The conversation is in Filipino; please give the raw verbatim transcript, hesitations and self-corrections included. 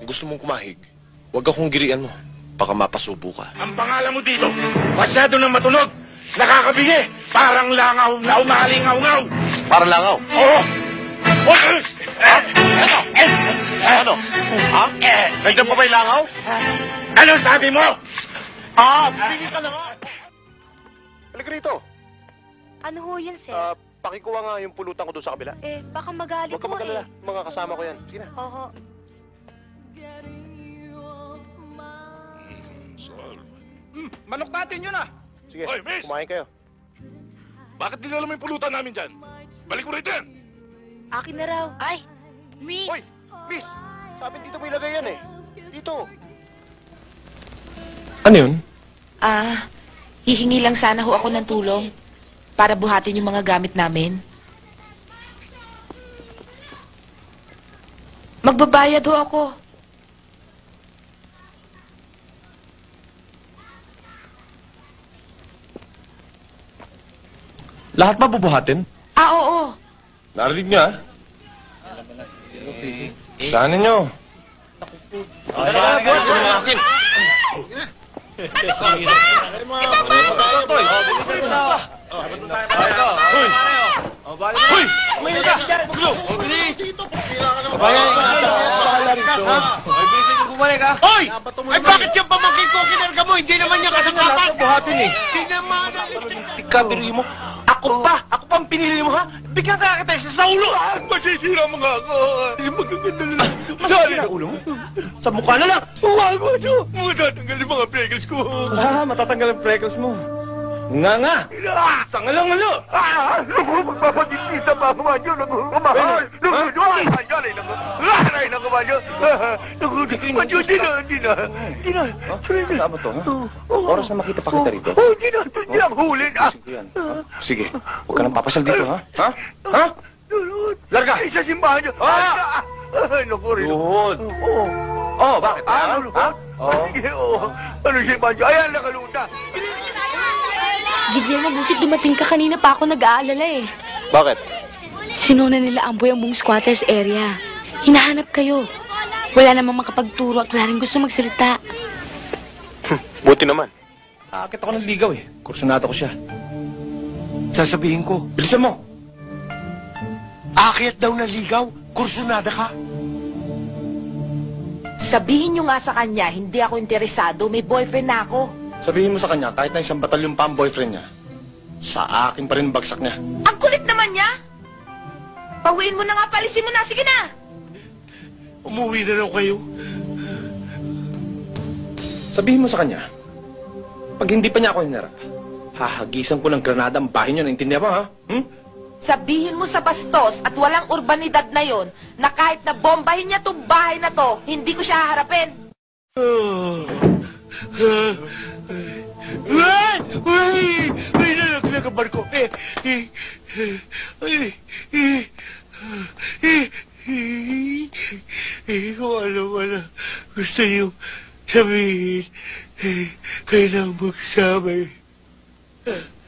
Kung gusto mong kumahig, huwag akong girian mo. Baka mapasubo ka. Ang pangalan mo dito, masyado nang matunog. Nakakabingi. Parang langaw na umalingaw-ngaw. Para langaw. Oo. Oh. Ano? Ha? Nandiyan pa ba yung langaw? Ano sabi mo? Ah, bigil ka na nga. Halika rito. Ano ho yan, sir? Ah, pakikuha nga yung pulutan ko doon sa kabila. eh, baka magalit Huwag ka ho mag-alala. eh. Mga kasama ko yan. Sige na. Oo. Hmm, manok natin yun ah. Sige, Hoy, miss! kumain kayo. Bakit nilala mo yung pulutan namin dyan? Balik mo rito yan. Akin na raw. Ay, miss! Hoy, miss! Sabi dito mo ilagay yan eh. Dito. Ano yun? Ah, hihingi lang sana ho ako ng tulong para buhatin yung mga gamit namin. Magbabayad ho ako. Lahat ba bubuhatin? Ah, oo. Narinig niyo, ha? Sana niyo. Ay, buhat mo ng akin. Hoy! May ka! Gulo! Hoy! Ay bakit yung pamangkin ko kinarga mo? Hindi naman niya kasangkapan. Buhatin eh. Hindi naman. Tika, biruin mo. Ako pa! Ako pa ang pinili mo, ha? Bigyan ka kita sa ulo! Masisira mo nga ako. Magaganda na lang. Masasira ulo mo? Sa mukha na lang! Huwag mo siya. Matatanggal yung mga freckles ko. Ah, matatanggal ang freckles mo. Nga nga! Sangalang ulo! Ah! Naku, magpapagisisa pa ako man yun. Naku, kumahal. Naku, ay, ay, ay, naku. Ay, naku, man yun. Naku, man yun, di na, di na. Di na. Tama to, ha? Oras na makita pa kita rito. Oh, di na, di na huli. Ah, Sige yan. Sige, huwag ka nang papasal dito, ha? Ha? Ha? Larga! Ay, sa simbahan niyo. Ah! Ay, naku rin. Luhod! Oo. Oh, bakit? Ah, Ha? ano Ha? ba? Oo. Sige, oo. Ano siya, Banjo? Ayan, nakaluta. Guillermo, buti dumating ka kanina pa ako nag-aalala eh. Bakit? Sinuna nila Amboy ang buong squatters area. Hinahanap kayo. Wala namang makapagturo at wala rin gusto magsalita. Buti naman. Aakit ako ng ligaw, eh. Kursunado ko siya. Sasabihin ko. Bilisan mo! Akyat daw na ligaw. Kursunada ka. Sabihin nyo nga sa kanya, hindi ako interesado, may boyfriend na ako. Sabihin mo sa kanya, kahit na isang batalyon pa ang boyfriend niya, sa akin pa rin bagsak niya. Ang kulit naman niya! Pauwiin mo na nga, palisin mo na, sige na! Umuwi na raw kayo. Sabihin mo sa kanya, pag hindi pa niya ako hinarap, hahagisan ko ng granada ang bahay niyo, naintindihan mo, ha? Hmm? Sabihin mo sa bastos at walang urbanidad na yon na kahit na bombahin niya tong bahay na to, hindi ko siya haharapin. Ay! Ay! Ay, nalaglag ang barko. Eh, eh, eh, ay, eh, eh, eh, eh, kung ano-ano gusto niyo sabihin, eh, kailangan magsama.